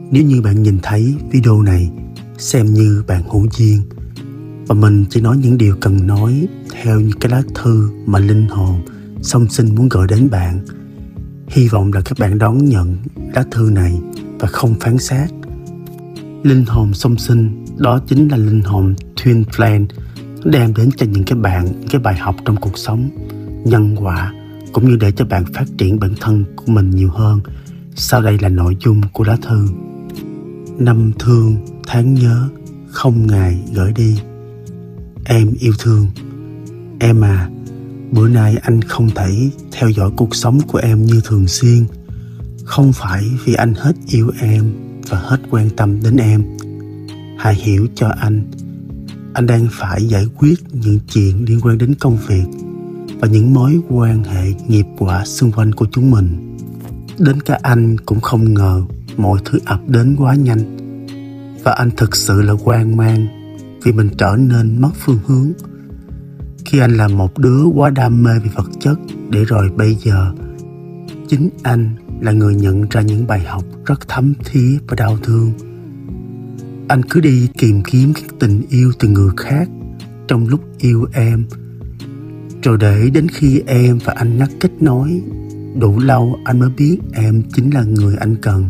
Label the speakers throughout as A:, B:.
A: Nếu như bạn nhìn thấy video này, xem như bạn hữu duyên, và mình chỉ nói những điều cần nói theo như cái lá thư mà linh hồn song sinh muốn gửi đến bạn. Hy vọng là các bạn đón nhận lá thư này và không phán xét. Linh hồn song sinh đó chính là linh hồn Twin Flame, đem đến cho những bạn những cái bài học trong cuộc sống, nhân quả, cũng như để cho bạn phát triển bản thân của mình nhiều hơn. Sau đây là nội dung của lá thư. Năm thương tháng nhớ, không ngày gửi đi. Em yêu thương. Em à, bữa nay anh không thể theo dõi cuộc sống của em như thường xuyên. Không phải vì anh hết yêu em và hết quan tâm đến em. Hãy hiểu cho anh đang phải giải quyết những chuyện liên quan đến công việc và những mối quan hệ nghiệp quả xung quanh của chúng mình. Đến cả anh cũng không ngờ mọi thứ ập đến quá nhanh. Và anh thực sự là hoang mang vì mình trở nên mất phương hướng. Khi anh là một đứa quá đam mê về vật chất, để rồi bây giờ chính anh là người nhận ra những bài học rất thấm thía và đau thương. Anh cứ đi tìm kiếm cái tình yêu từ người khác trong lúc yêu em, rồi để đến khi em và anh ngắt kết nối đủ lâu, anh mới biết em chính là người anh cần.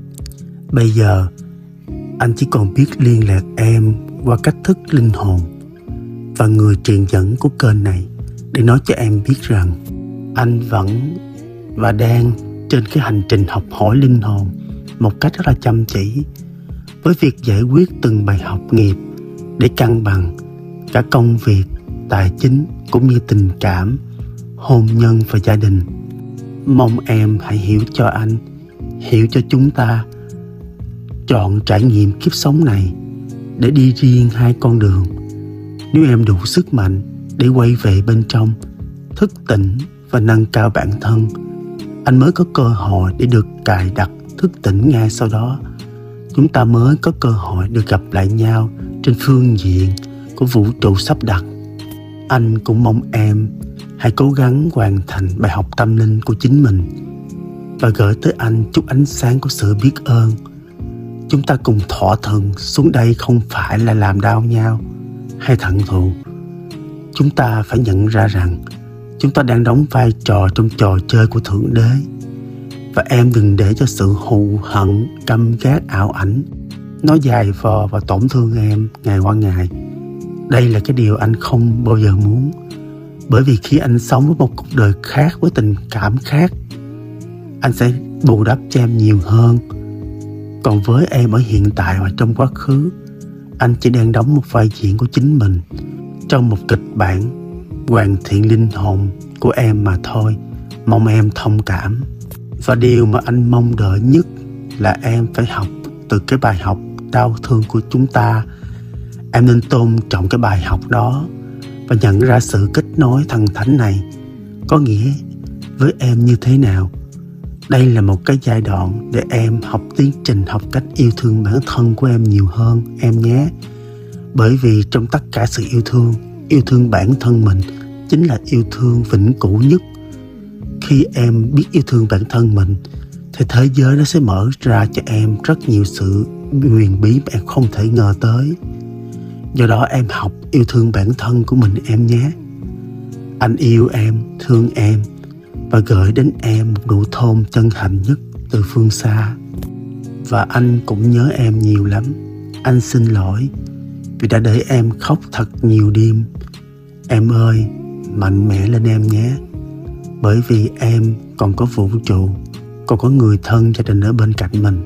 A: Bây giờ anh chỉ còn biết liên lạc em qua cách thức linh hồn và người truyền dẫn của kênh này để nói cho em biết rằng anh vẫn và đang trên cái hành trình học hỏi linh hồn một cách rất là chăm chỉ, với việc giải quyết từng bài học nghiệp để cân bằng cả công việc, tài chính cũng như tình cảm, hôn nhân và gia đình. Mong em hãy hiểu cho anh, hiểu cho chúng ta chọn trải nghiệm kiếp sống này để đi riêng hai con đường. Nếu em đủ sức mạnh để quay về bên trong, thức tỉnh và nâng cao bản thân, anh mới có cơ hội để được cài đặt thức tỉnh. Ngay sau đó, chúng ta mới có cơ hội được gặp lại nhau trên phương diện của vũ trụ sắp đặt. Anh cũng mong em hãy cố gắng hoàn thành bài học tâm linh của chính mình và gửi tới anh chút ánh sáng của sự biết ơn. Chúng ta cùng thỏa thuận xuống đây không phải là làm đau nhau hay hận thù. Chúng ta phải nhận ra rằng chúng ta đang đóng vai trò trong trò chơi của Thượng Đế. Và em đừng để cho sự hù hận, căm ghét, ảo ảnh nó dài vò và tổn thương em ngày qua ngày. Đây là cái điều anh không bao giờ muốn. Bởi vì khi anh sống với một cuộc đời khác, với tình cảm khác, anh sẽ bù đắp cho em nhiều hơn. Còn với em ở hiện tại và trong quá khứ, anh chỉ đang đóng một vai diễn của chính mình trong một kịch bản hoàn thiện linh hồn của em mà thôi. Mong em thông cảm. Và điều mà anh mong đợi nhất là em phải học từ cái bài học đau thương của chúng ta. Em nên tôn trọng cái bài học đó và nhận ra sự kết nối thần thánh này có nghĩa với em như thế nào. Đây là một cái giai đoạn để em học tiến trình học cách yêu thương bản thân của em nhiều hơn em nhé. Bởi vì trong tất cả sự yêu thương bản thân mình chính là yêu thương vĩnh cửu nhất. Khi em biết yêu thương bản thân mình thì thế giới nó sẽ mở ra cho em rất nhiều sự huyền bí mà em không thể ngờ tới. Do đó em học yêu thương bản thân của mình em nhé. Anh yêu em, thương em và gửi đến em một nụ hôn chân thành nhất từ phương xa. Và anh cũng nhớ em nhiều lắm. Anh xin lỗi vì đã để em khóc thật nhiều đêm. Em ơi, mạnh mẽ lên em nhé. Bởi vì em còn có vũ trụ, còn có người thân gia đình ở bên cạnh mình.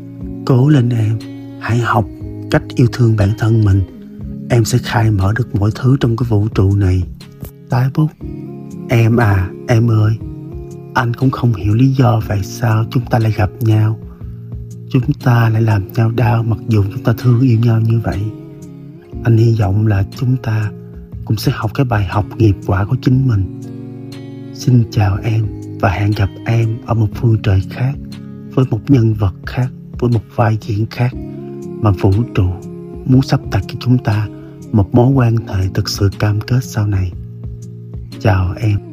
A: Cố lên em, hãy học cách yêu thương bản thân mình. Em sẽ khai mở được mọi thứ trong cái vũ trụ này. Tái bút. Em à, em ơi, anh cũng không hiểu lý do tại sao chúng ta lại gặp nhau. Chúng ta lại làm nhau đau mặc dù chúng ta thương yêu nhau như vậy. Anh hy vọng là chúng ta cũng sẽ học cái bài học nghiệp quả của chính mình. Xin chào em và hẹn gặp em ở một phương trời khác, với một nhân vật khác, với một vai diễn khác mà vũ trụ muốn sắp đặt cho chúng ta một mối quan hệ thực sự cam kết sau này. Chào em.